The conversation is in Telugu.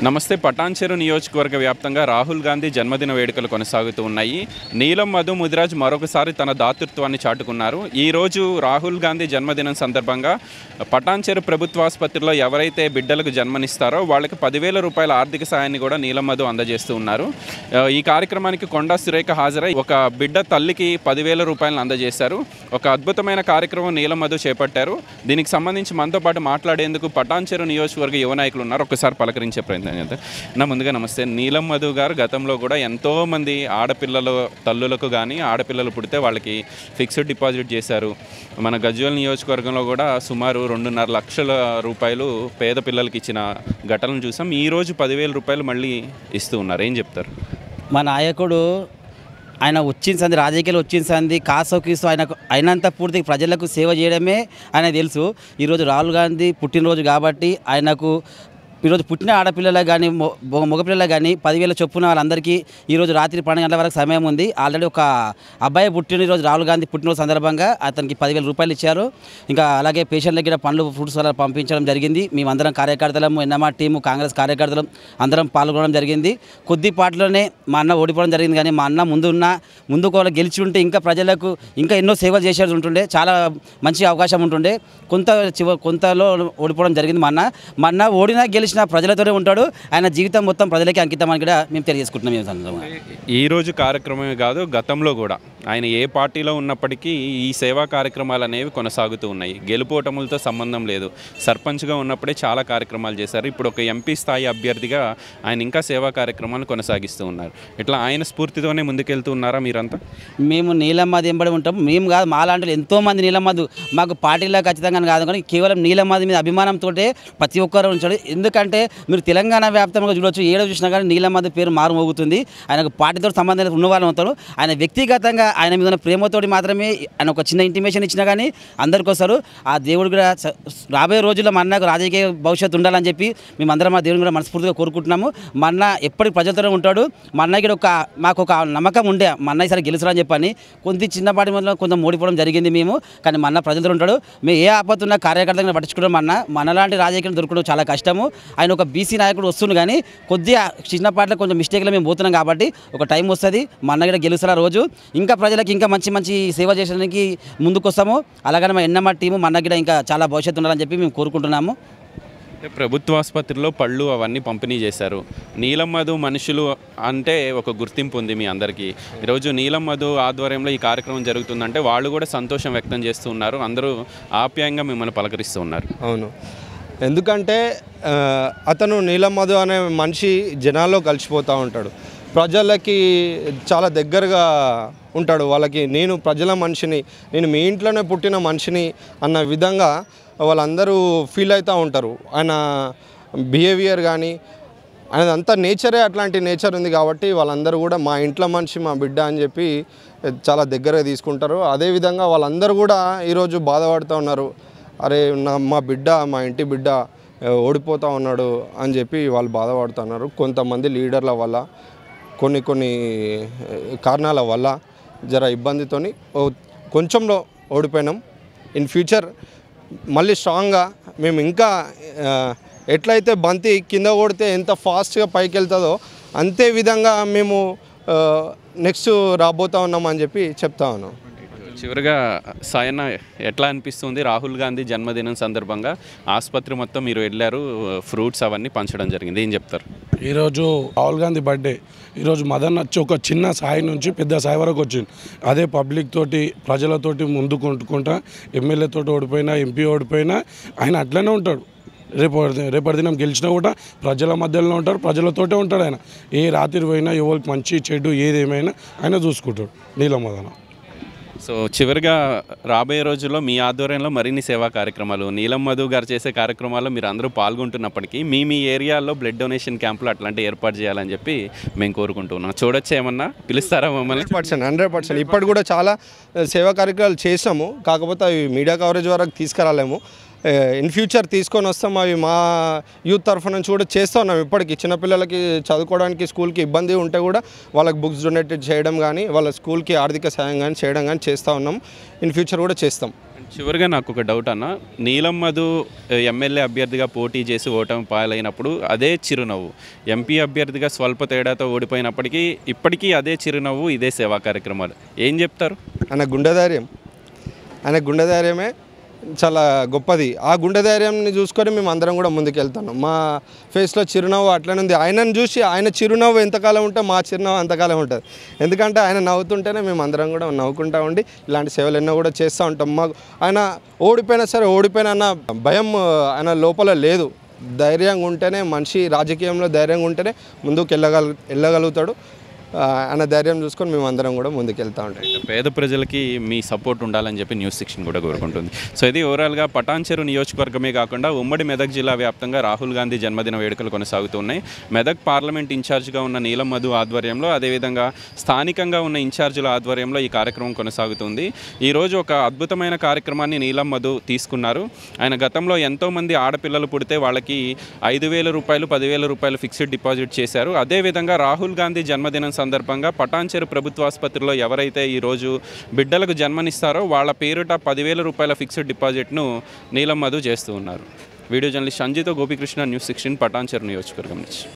నమస్తే. పటాన్చెరు నియోజకవర్గ వ్యాప్తంగా రాహుల్ గాంధీ జన్మదిన వేడుకలు కొనసాగుతూ ఉన్నాయి. నీలం మధు ముదిరాజ్ మరొకసారి తన దాతృత్వాన్ని చాటుకున్నారు. ఈరోజు రాహుల్ గాంధీ జన్మదినం సందర్భంగా పటాన్చెరు ప్రభుత్వాసుపత్రిలో ఎవరైతే బిడ్డలకు జన్మనిస్తారో వాళ్ళకి 10,000 రూపాయల ఆర్థిక సాయాన్ని కూడా నీలం మధు అందజేస్తూ ఉన్నారు. ఈ కార్యక్రమానికి కొండా సురేఖ హాజరై ఒక బిడ్డ తల్లికి 10,000 రూపాయలను అందజేశారు. ఒక అద్భుతమైన కార్యక్రమం నీలం మధు చేపట్టారు. దీనికి సంబంధించి మనతో పాటు మాట్లాడేందుకు పటాన్చెరు నియోజకవర్గ యువ నాయకులు ఉన్నారు. ఒకసారి పలకరించే ప్రయత్నం. ముందుగా నమస్తే. నీలం మధు గారు గతంలో కూడా ఎంతోమంది ఆడపిల్లల తల్లులకు కానీ ఆడపిల్లలు పుడితే వాళ్ళకి ఫిక్స్డ్ డిపాజిట్ చేశారు. మన గజ్వేల్ నియోజకవర్గంలో కూడా సుమారు 2.5 లక్షల రూపాయలు పేద పిల్లలకి ఇచ్చిన ఘటనలు చూసాం. ఈరోజు 10,000 రూపాయలు మళ్ళీ ఇస్తూ ఉన్నారు. ఏం చెప్తారు? మా నాయకుడు ఆయన వచ్చిన సంది రాజకీయాలు వచ్చిన సంది కాసో కీసో ఆయనకు అయినంత పూర్తిగా ప్రజలకు సేవ చేయడమే ఆయన తెలుసు. ఈరోజు రాహుల్ గాంధీ పుట్టినరోజు కాబట్టి ఆయనకు ఈరోజు పుట్టిన ఆడపిల్లలకు కానీ మగపిల్లలకు కానీ 10,000 చొప్పున వాళ్ళందరికీ ఈరోజు రాత్రి 12 గంటల వరకు సమయం ఉంది. ఆల్రెడీ ఒక అబ్బాయి ఈరోజు రాహుల్ గాంధీ పుట్టినరోజు సందర్భంగా అతనికి 10,000 రూపాయలు ఇచ్చారు. ఇంకా అలాగే పేషెంట్లకి కూడా పండ్లు ఫ్రూట్స్ అలా పంపించడం జరిగింది. మేమందరం కార్యకర్తలము, ఎన్ఎంఆర్ టీము, కాంగ్రెస్ కార్యకర్తలు అందరం పాల్గొనడం జరిగింది. కొద్దిపాట్లోనే మా అన్న ఓడిపోవడం జరిగింది. కానీ మా అన్న ముందుకు గెలిచి ఉంటే ఇంకా ప్రజలకు ఇంకా ఎన్నో సేవలు చేసేది ఉంటుండే, చాలా మంచి అవకాశం ఉంటుండే. కొంతలో ఓడిపోవడం జరిగింది. మా అన్న ఓడినా గెలిచిన ప్రజలతోనే ఉంటాడు. ఆయన జీవితం మొత్తం ప్రజలకి అంకితం అని కూడా మేము తెలియజేసుకుంటున్నాం. ఈరోజు కార్యక్రమమే కాదు, గతంలో కూడా ఆయన ఏ పార్టీలో ఉన్నప్పటికీ ఈ సేవా కార్యక్రమాలు అనేవి కొనసాగుతూ ఉన్నాయి. గెలుపోటములతో సంబంధం లేదు. సర్పంచ్గా ఉన్నప్పుడే చాలా కార్యక్రమాలు చేశారు. ఇప్పుడు ఒక ఎంపీ స్థాయి అభ్యర్థిగా ఆయన ఇంకా సేవా కార్యక్రమాలు కొనసాగిస్తూ ఉన్నారు. ఇట్లా ఆయన స్ఫూర్తితోనే ముందుకెళ్తూ ఉన్నారా మీరంతా? మేము నీలం మధు ఎంబడి ఉంటాం. మేము కాదు, మాలాంటి ఎంతోమంది నీలం మధు మాకు పార్టీలో ఖచ్చితంగా కాదు, కానీ కేవలం నీలం మధు మీద అభిమానంతో ప్రతి ఒక్కరు ఉంచాడు. ఎందుకంటే మీరు తెలంగాణ వ్యాప్తంగా చూడవచ్చు, ఏడో చూసినా కానీ నీలం మధు పేరు మారుమోగుతుంది. ఆయనకు పార్టీతో సంబంధం ఉన్న వాళ్ళు ఉంటారు. ఆయన వ్యక్తిగతంగా ఆయన మీద ఉన్న ప్రేమతోటి మాత్రమే ఆయన ఒక చిన్న ఇంటిమేషన్ ఇచ్చినా కానీ అందరికి వస్తారు. ఆ దేవుడు కూడా రాబోయే రోజుల్లో మా అన్నకు రాజకీయ భవిష్యత్తు ఉండాలని చెప్పి మేమందరం మా దేవుడిని కూడా మనస్ఫూర్తిగా కోరుకుంటున్నాము. మా అన్న ఎప్పటికి ప్రజలతోనే ఉంటాడు. మా అన్నకి మాకు ఒక నమ్మకం ఉండే మా అన్న ఈసారి గెలుస్తారని చెప్పని. చిన్నపాటి మొదలు కొంచెం ఓడిపోవడం జరిగింది మేము, కానీ మా అన్న ప్రజలతో ఉంటాడు. మేము ఏ ఆపత్తున్న కార్యకర్తగా పట్టించుకోవడం మా అన్న లాంటి రాజకీయాలు దొరకడం చాలా కష్టము. ఆయన ఒక బీసీ నాయకుడు వస్తుంది, కానీ కొద్దిగా చిన్నపాటిలో కొంచెం మిస్టేక్లో మేము పోతున్నాం కాబట్టి ఒక టైం వస్తుంది. మా అన్న కూడా గెలుస్తారు రోజు. ఇంకా ప్రజలకు ఇంకా మంచి సేవ చేయడానికి ముందుకు వస్తాము. అలాగనే మా ఎన్ఎంఆర్ టీము మా అన్న కూడా ఇంకా చాలా భవిష్యత్తు ఉండాలని చెప్పి మేము కోరుకుంటున్నాము. ప్రభుత్వ ఆసుపత్రిలో పళ్ళు అవన్నీ పంపిణీ చేశారు. నీలం మధు మనుషులు అంటే ఒక గుర్తింపు ఉంది మీ అందరికీ. ఈరోజు నీలం మధు ఆధ్వర్యంలో ఈ కార్యక్రమం జరుగుతుందంటే వాళ్ళు కూడా సంతోషం వ్యక్తం చేస్తూ ఉన్నారు. అందరూ ఆప్యాయంగా మిమ్మల్ని పలకరిస్తూ ఉన్నారు. అవును, ఎందుకంటే అతను నీలం మధు అనే మనిషి జనాల్లో కలిసిపోతూ ఉంటాడు. ప్రజలకి చాలా దగ్గరగా ఉంటాడు. వాళ్ళకి నేను ప్రజల మనిషిని, నేను మీ ఇంట్లోనే పుట్టిన మనిషిని అన్న విధంగా వాళ్ళందరూ ఫీల్ అవుతూ ఉంటారు. ఆయన బిహేవియర్ కానీ ఆయన అంతా నేచరే అట్లాంటి నేచర్ ఉంది కాబట్టి వాళ్ళందరూ కూడా మా ఇంట్లో మనిషి, మా బిడ్డ అని చెప్పి చాలా దగ్గరగా తీసుకుంటారు. అదేవిధంగా వాళ్ళందరూ కూడా ఈరోజు బాధపడుతూ ఉన్నారు. అరే మా బిడ్డ, మా ఇంటి బిడ్డ ఓడిపోతూ ఉన్నాడు అని చెప్పి వాళ్ళు బాధపడుతున్నారు. కొంతమంది లీడర్ల వల్ల, కొన్ని కారణాల వల్ల జర ఇబ్బందితోని కొంచెంలో ఓడిపోయినాం. ఇన్ ఫ్యూచర్ మళ్ళీ స్ట్రాంగ్గా మేము ఇంకా ఎట్లయితే బంతి కింద కొడితే ఎంత ఫాస్ట్గా పైకి వెళ్తుందో అంతే విధంగా మేము నెక్స్ట్ రాబోతూ ఉన్నామని చెప్పి చెప్తా ఉన్నాం. చివరిగా సాయన్న, ఎట్లా అనిపిస్తుంది? రాహుల్ గాంధీ జన్మదినం సందర్భంగా ఆసుపత్రి మొత్తం మీరు వెళ్ళారు, ఫ్రూట్స్ అవన్నీ పంచడం జరిగింది. ఏం చెప్తారు? ఈరోజు రాహుల్ గాంధీ బర్త్డే. ఈరోజు మదన్ వచ్చి ఒక చిన్న స్థాయి నుంచి పెద్ద స్థాయి వరకు వచ్చింది. అదే పబ్లిక్ తోటి, ప్రజలతోటి ముందుకుంటా, ఎమ్మెల్యే తోటి ఓడిపోయినా, ఎంపీ ఓడిపోయినా ఆయన అట్లనే ఉంటాడు. రేపటి దినం గెలిచినా కూడా ప్రజల మధ్యలో ఉంటారు, ప్రజలతోటే ఉంటాడు. ఆయన ఏ రాత్రి పోయినా, ఎవరికి మంచి చెడు ఏదేమైనా ఆయన చూసుకుంటాడు నీలం మధు. సో చివరిగా రాబోయే రోజుల్లో మీ ఆధ్వర్యంలో మరిన్ని సేవా కార్యక్రమాలు, నీలం మధు గారు చేసే కార్యక్రమాల్లో మీరు అందరూ పాల్గొంటున్నప్పటికీ మీ ఏరియాలో బ్లడ్ డొనేషన్ క్యాంపులు అట్లాంటివి ఏర్పాటు చేయాలని చెప్పి మేము కోరుకుంటున్నాం. చూడొచ్చు, ఏమన్నా పిలుస్తారా మమ్మల్ని? 100% ఇప్పటి కూడా చాలా సేవా కార్యక్రమాలు చేసాము. కాకపోతే అవి మీడియా కవరేజ్ వరకు తీసుకురాలేము. ఇన్ ఫ్యూచర్ తీసుకొని వస్తాం. అవి మా యూత్ తరఫు నుంచి కూడా చేస్తూ ఉన్నాం. ఇప్పటికి చిన్నపిల్లలకి చదువుకోవడానికి స్కూల్కి ఇబ్బంది ఉంటే కూడా వాళ్ళకి బుక్స్ డొనేట్ చేయడం కానీ వాళ్ళ స్కూల్కి ఆర్థిక సాయం కానీ చేయడం కానీ చేస్తూ ఉన్నాం. ఇన్ ఫ్యూచర్ కూడా చేస్తాం. చివరిగా నాకు ఒక డౌట్ అన్న, నీలం మధు ఎమ్మెల్యే అభ్యర్థిగా పోటీ చేసి ఓటమి పాలైనప్పుడు అదే చిరునవ్వు, ఎంపీ అభ్యర్థిగా స్వల్ప తేడాతో ఓడిపోయినప్పటికీ ఇప్పటికీ అదే చిరునవ్వు, ఇదే సేవా కార్యక్రమాలు. ఏం చెప్తారు? ఆయన గుండె ధైర్యమే చాలా గొప్పది. ఆ గుండె ధైర్యాన్ని చూసుకొని మేము అందరం కూడా ముందుకెళ్తున్నాం. మా ఫేస్లో చిరునవ్వు అట్లనే ఉంది. ఆయనను చూసి ఆయన చిరునవ్వు ఎంతకాలం ఉంటే మా చిరునవ్వు అంతకాలం ఉంటుంది. ఎందుకంటే ఆయన నవ్వుతుంటేనే మేము అందరం కూడా నవ్వుకుంటూ ఉండి ఇలాంటి సేవలు ఎన్నో కూడా చేస్తూ ఉంటాం. మాకు ఆయన ఓడిపోయినా సరే ఓడిపోయినా అన్న భయం ఆయన లోపల లేదు. ధైర్యంగా ఉంటేనే మనిషి రాజకీయంలో ధైర్యంగా ఉంటేనే ముందుకు వెళ్ళగలుగుతాడు. అన్న ధైర్యం చూసుకొని మేము అందరం కూడా ముందుకెళ్తూ ఉంటాం. పేద ప్రజలకి మీ సపోర్ట్ ఉండాలని చెప్పి న్యూస్ 16 కూడా కోరుకుంటుంది. సో ఇది ఓవరాల్గా పటాన్చెరు నియోజకవర్గమే కాకుండా ఉమ్మడి మెదక్ జిల్లా వ్యాప్తంగా రాహుల్ గాంధీ జన్మదిన వేడుకలు కొనసాగుతున్నాయి. మెదక్ పార్లమెంట్ ఇన్ఛార్జ్గా ఉన్న నీలం మధు ఆధ్వర్యంలో, అదేవిధంగా స్థానికంగా ఉన్న ఇన్ఛార్జీల ఆధ్వర్యంలో ఈ కార్యక్రమం కొనసాగుతుంది. ఈరోజు ఒక అద్భుతమైన కార్యక్రమాన్ని నీలం మధు తీసుకున్నారు. ఆయన గతంలో ఎంతోమంది ఆడపిల్లలు పుడితే వాళ్ళకి 5,000 రూపాయలు 10,000 రూపాయలు ఫిక్స్డ్ డిపాజిట్ చేశారు. అదేవిధంగా రాహుల్ గాంధీ జన్మదినం సందర్భంగా పటాన్చెరు ప్రభుత్వ ఆసుపత్రిలో ఎవరైతే ఈరోజు బిడ్డలకు జన్మనిస్తారో వాళ్ళ పేరిట 10,000 రూపాయల ఫిక్స్డ్ డిపాజిట్ను నీలం మధు చేస్తూ ఉన్నారు. వీడియో జర్నలిస్ట్ సంజయ్తో గోపికృష్ణ, న్యూస్ 16 పటాన్చెరు నియోజకవర్గం నుంచి.